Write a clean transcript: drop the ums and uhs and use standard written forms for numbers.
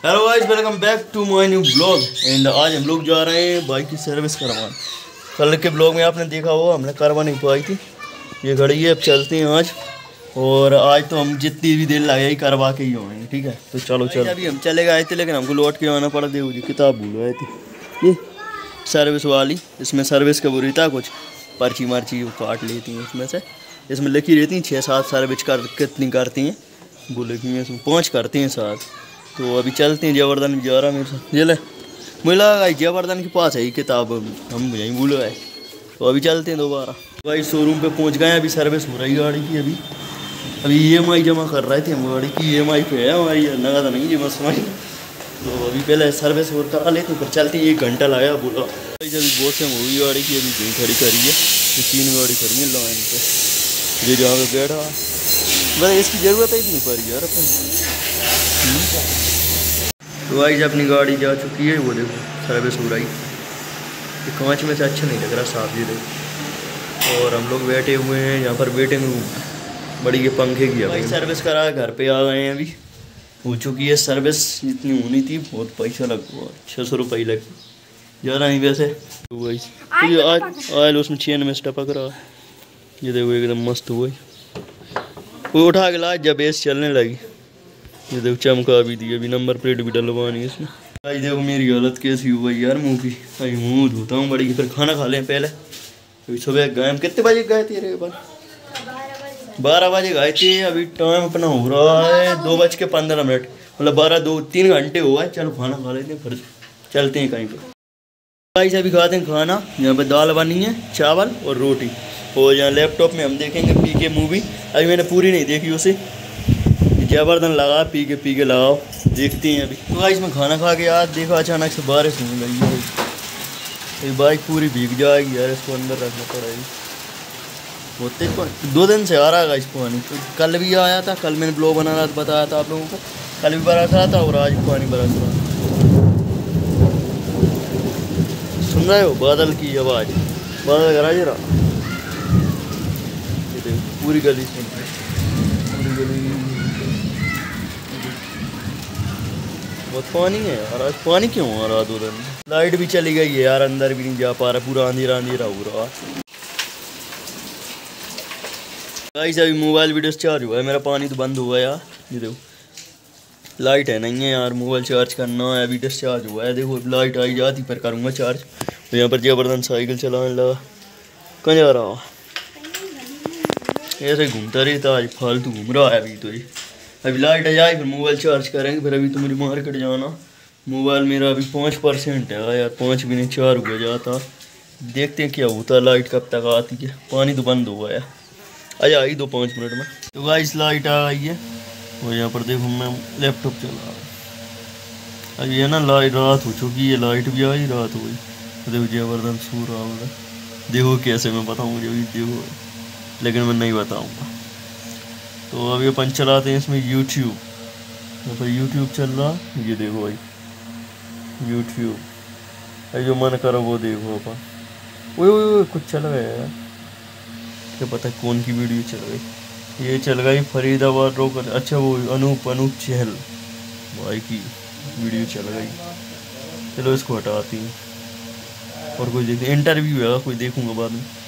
Hello guys, welcome back to my new blog. And आज हम लोग जा रहे हैं बाइक की सर्विस करवाने। कल के ब्लॉग में आपने देखा होगा हमने करवा नहीं पाई थी, ये घड़ी है। अब चलते हैं आज, और आज तो हम जितनी भी देर लगेगी करवा के ही आएंगे, ठीक है। तो चलो अभी हम चले गए थे, लेकिन हमको लौट के आना पड़ा। देखो जी किताब भूल गए थे, ये सर्विस वाली। इसमें सर्विस का बुरी था, कुछ पर्ची मर्ची काट लेती हैं उसमें से। इसमें लिखी रहती हैं 6-7 सर्विस कितनी करती हैं, वो लिखी हैं इसमें 5 करती हैं 7। तो अभी चलते हैं। जबरदन जा रहा मेरे साथ, ये ले मुझे लगा जबरदन के पास है ये किताब, हम यहीं भूल गए। तो अभी चलते हैं दोबारा। भाई शोरूम पे पहुंच गए, अभी सर्विस हो रही है गाड़ी की। अभी EMI जमा कर रहे थे हम, गाड़ी की EMI पे है हमारी, नगद नहीं जी बस हमारी। तो अभी पहले सर्विस और करा लेते, फिर चलते हैं। 1 घंटा लगा बोला। भाई अभी बहुत से हुई गाड़ी की, अभी कहीं खड़ी करी है। ये 3 गाड़ी खड़ी है लाइन पे, ये जहाँ पे बैठा बस इसकी ज़रूरत है इतनी पड़ी यार अपन। तो भाई अपनी गाड़ी जा चुकी है, वो देखो सर्विस हो रही। ये कांच में से अच्छा नहीं लग रहा साफ, ये देखो। और हम लोग बैठे हुए हैं यहाँ पर, बैठेंगे बड़ी ये पंखे की। भाई सर्विस करा, घर पे आ गए हैं। अभी हो चुकी है सर्विस, जितनी होनी थी। बहुत पैसा लग गया, 600 रुपये लग ज़्यादा नहीं वैसे। तो भाई आयल उसमें चेन में टपक रहा है, ये देखो एकदम मस्त हुआ। वो उठा के ला जब बेस चलने लगी, ये देखो चमका भी दी। अभी नंबर प्लेट भी डलवानी है इसमें। भाई देखो मेरी हालत कैसी हुई यार मुँह की। भाई मुँह धोता हूँ बड़ी, फिर खाना खा लें पहले। अभी सुबह गए हम, कितने बजे गए थे रे? 12 बजे गए थे। अभी टाइम अपना हो रहा है 2:15। मतलब 2-3 घंटे हो गए। चलो खाना खा लेते हैं, फिर चलते हैं कहीं पर। भाई अभी खाते हैं खाना। यहाँ पर दाल बनी है, चावल और रोटी। और यहाँ लैपटॉप में हम देखेंगे PK मूवी। अभी मैंने पूरी नहीं देखी उसे, जबरदन लगा। पी के लगाओ, देखते हैं अभी। तो भाई इसमें खाना खा के यार देखा अचानक से बारिश होने लगी है। ये बाइक पूरी भीग जाएगी यार, इसको अंदर रखना पड़ेगा। होते 2 दिन से आ रहा है इसको पानी। तो कल भी आया था, कल मैंने ब्लॉग बना रहा था, बताया था आप लोगों को। कल भी बरस रहा था और आज पानी बरस रहा। सुन रहे हो बादल की आवाज़? बादल गरज रहा, ये देखो पूरी गली सुन रही, पूरी गली। बहुत पानी है यार, आज पानी क्यों आ रहा 2 दिन? लाइट भी चली गई है यार, अंदर भी नहीं जा पा रहा, पूरा अंधेरा अंधेरा हो रहा। गाइस अभी मोबाइल भी डिस्चार्ज हुआ है मेरा, पानी तो बंद हुआ यार। ये देखो लाइट है नहीं है यार, मोबाइल चार्ज करना है। अभी डिस्चार्ज हुआ है, देखो लाइट आई जाती फिर करूँगा चार्ज। तो यहाँ पर जबरदस्त साइकिल चलाने लगा। कहाँ जा रहा? ऐसे घूमता रहता, आज फालतू घूम रहा है। अभी तो ये अभी लाइट आ जाए फिर मोबाइल चार्ज करेंगे। फिर अभी तो मुझे मार्केट जाना। मोबाइल मेरा अभी 5% है यार, 5 भी नहीं 4 हो जाता। देखते हैं क्या होता है, लाइट कब तक आती है। पानी तो बंद हुआ है, आ आई 2-5 मिनट में। तो गाइस लाइट आ गई है, और यहाँ पर देखो मैं लैपटॉप चला रहा हूँ। अभी है ना लाइट, रात हो चुकी है, लाइट भी आई, रात हो गई। देखो जबरदस्त सो रहा हूँ। देखो कैसे मैं बताऊँ, मुझे देखो, लेकिन मैं नहीं बताऊँगा। तो अभी अपन चलाते हैं इसमें YouTube। यहाँ पर YouTube चल रहा, ये देखो भाई YouTube। अरे जो मन करो वो देखो अपन। वो कुछ चल गया यार, क्या पता कौन की वीडियो चल गई। ये चल गई फरीदाबाद रोक, अच्छा वो अनूप चहल भाई की वीडियो चल गई। चलो इसको हटाती हूँ और कोई देखते, इंटरव्यू है कोई देखूँगा बाद में।